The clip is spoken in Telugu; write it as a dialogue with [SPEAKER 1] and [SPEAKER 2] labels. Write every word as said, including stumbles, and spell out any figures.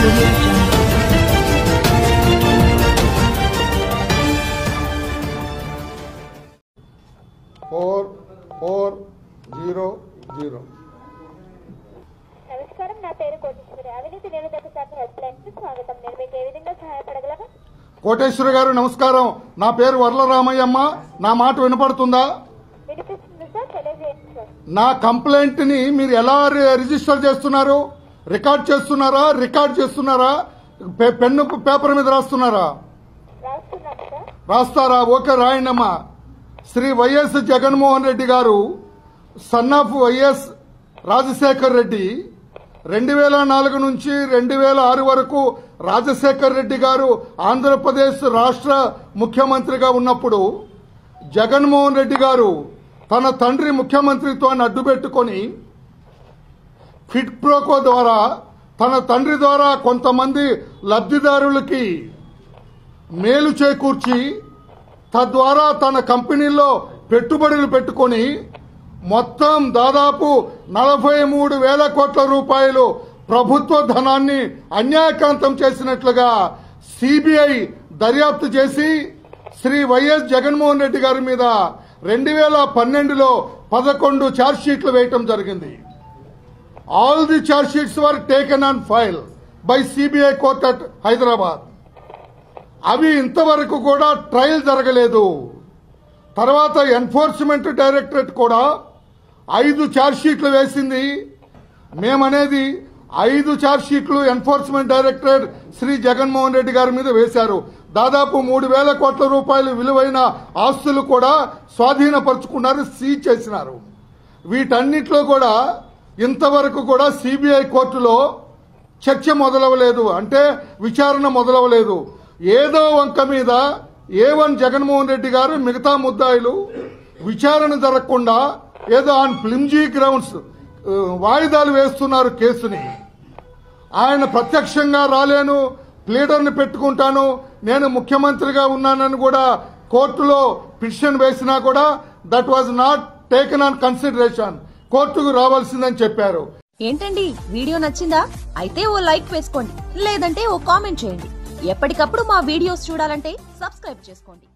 [SPEAKER 1] audio jungle.
[SPEAKER 2] Four four zero zero.
[SPEAKER 3] నమస్కారం, నా పేరు కోటేశ్వరి. అవినీతి నిరోధక శాఖ హెల్ప్ లైన్ కి స్వాగతం. నేను మీకు ఏ విధంగా సహాయపడగలను?
[SPEAKER 2] కోటేశ్వరి గారు నమస్కారం. నా పేరు వర్లరామయ్యమ్మ. నా మాట వినపడుతుందా?
[SPEAKER 3] వినిపిస్తుంది సార్, తెలియజేయండి సార్.
[SPEAKER 2] నా కంప్లైంట్ ని మీరు ఎలా రిజిస్టర్ చేస్తున్నారు? రికార్డ్ చేస్తున్నారా? రికార్డ్ చేస్తున్నారా? పెన్ను పేపర్ మీద రాస్తున్నారా?
[SPEAKER 3] రాస్తున్నాం సార్.
[SPEAKER 2] రాస్తారా? ఓకే, రాయండమ్మా. శ్రీ వైఎస్ జగన్మోహన్ రెడ్డి గారు సన్ ఆఫ్ వైఎస్ రాజశేఖర్ రెడ్డి రెండు వేల నాలుగు నుంచి రెండు వేల ఆరు వరకు రాజశేఖర్ రెడ్డి గారు ఆంధ్రప్రదేశ్ రాష్ట్ర ముఖ్యమంత్రిగా ఉన్నప్పుడు జగన్మోహన్ రెడ్డి గారు తన తండ్రి ముఖ్యమంత్రితో అడ్డుపెట్టుకొని ఫిట్ ప్రోకో ద్వారా తన తండ్రి ద్వారా కొంతమంది లబ్ధిదారులకి మేలు చేకూర్చి తద్వారా తన కంపెనీల్లో పెట్టుబడులు పెట్టుకొని మొత్తం దాదాపు నలభై మూడు వేల కోట్ల రూపాయలు ప్రభుత్వ ధనాన్ని అన్యాయకాంతం చేసినట్లుగా సిబిఐ దర్యాప్తు చేసి శ్రీ వైఎస్ జగన్మోహన్ రెడ్డి గారి మీద రెండు వేల పన్నెండులో పదకొండు ఛార్జ్ షీట్లు వేయటం జరిగింది. All the charge sheets were taken on file by CBI court at Hyderabad. అవి ఇంతవరకు కూడా ట్రయల్ జరగలేదు. తర్వాత ఎన్ఫోర్స్మెంట్ డైరెక్టరేట్ కూడా ఐదు ఛార్జ్ షీట్లు వేసింది. మేమనేది ఐదు ఛార్జ్ షీట్లు ఎన్ఫోర్స్మెంట్ డైరెక్టరేట్ శ్రీ జగన్మోహన్ రెడ్డి గారి మీద వేశారు. దాదాపు మూడు వేల కోట్ల రూపాయలు విలువైన ఆస్తులు కూడా స్వాధీనపరుచుకున్నారు, సీజ్ చేసినారు. వీటన్నిటిలో కూడా ఇంతవరకు కూడా సిబిఐ కోర్టులో చర్చ మొదలవలేదు, అంటే విచారణ మొదలవలేదు. ఏదో వంక మీద ఏ వన్ జగన్మోహన్ రెడ్డి గారు మిగతా ముద్దాయిలు విచారణ జరగకుండా ఏదో ఆన్ ఫ్లిమ్జీ గ్రౌండ్స్ వాయిదాలు వేస్తున్నారు కేసుని. ఆయన ప్రత్యక్షంగా రాలేను, ప్లీడర్ని పెట్టుకుంటాను, నేను ముఖ్యమంత్రిగా ఉన్నానని కూడా కోర్టులో పిటిషన్ వేసినా కూడా that was not taken on consideration. కోర్టుకు రావాల్సిందని చెప్పారు.
[SPEAKER 4] ఏంటండి, వీడియో నచ్చిందా? అయితే ఓ లైక్ వేసుకోండి, లేదంటే ఓ కామెంట్ చేయండి. ఎప్పటికప్పుడు మా వీడియోస్ చూడాలంటే సబ్స్క్రైబ్ చేసుకోండి.